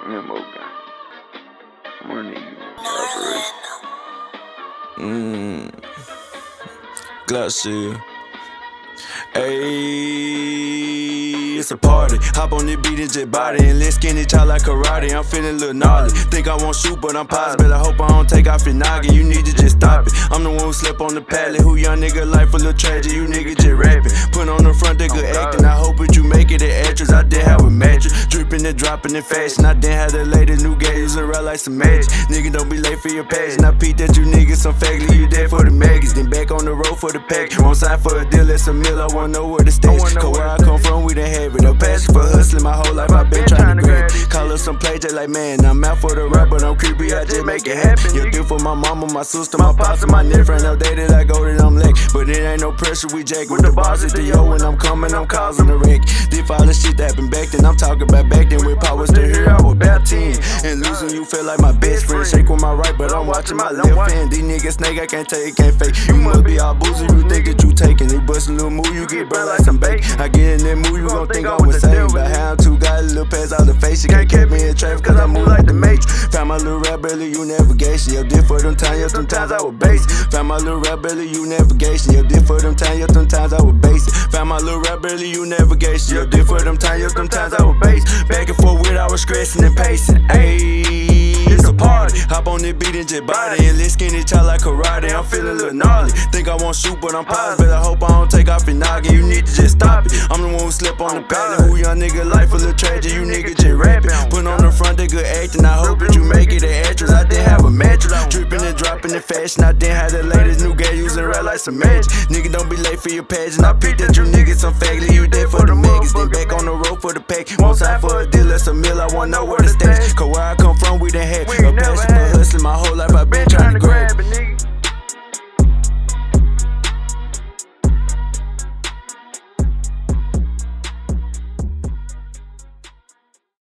Memo gang. More than you. Glacier. Ayy, it's a party. Hop on the beat and just body. And let's skinny child like karate. I'm feeling a little gnarly. Think I won't shoot, but I'm positive. I hope I don't take off your noggin. You need to just stop it. I'm the one who slept on the pallet. Who young nigga life a little tragic. You nigga just rapping. Put on the front, they good acting. I hope that you make it an actress. I did have a mattress. Dripping and dropping in fashion. I didn't have the latest new game. Using real like some magic. Nigga, don't be late for your passion. I peeped that you niggas some fagly. You dead for the maggots. Then back on the road for the pack. Won't sign for a deal, it's a meal. I wanna know where to stay. Cause where I come from, we done have it. A passion for hustling my whole life, I been trying to grab it. Call up some play just like man, I'm out for the rap, but I'm creepy, I just make it happen. You do for my mama, my sister, my pops, and my nephew. Ain't no day that I go that I'm late, but it ain't no pressure, we jack with the bars at the yo. When I'm coming, I'm causing a wreck. Did all the shit that happened back then, I'm talking about back then. With power still here, I was about 10. And losing you feel like my best friend. Shake with my right, but I'm watching my left hand. These niggas snake, I can't tell you, can't fake. You must be all boozy, you think that you taking it. Bust a little move, you get burned like some bake. I get in that mood, you gon' think I'm insane. But how I'm too got a little pass out the face. You can't catch me in traffic cause I move like the Matrix. Found my little rap belly, you navigation. Yo, did for them times, yo, sometimes I was basic. Found my little rap belly, you navigation. Yo, did for them times, yo, sometimes I was basic. Found my little rap belly, you navigation. Yo, did for them times, yo, sometimes I was basic. Back and forth with, I was stressing and pacing. Ayy, it's a party. Hop on the beat and just body. And let's skinny child like karate. I'm feeling a little gnarly. Think I won't shoot, but I'm positive. I hope I don't take off your noggin. You need to just stop it. I'm the one who slept on the pallet. Who young nigga life a little tragic. You nigga just rapping. Put on the front, they good acting. I hope that you make it an actress. I did have a mattress. Dripping and dropping in fashion. I didn't have the latest new game. Using rap like some magic. Nigga, don't be late for your pageant. I peeped that you niggas some fagly. You dead for the maggots. Then back on the road for the pack. Won't sign for a deal, that's a meal. I wanna know where to stay.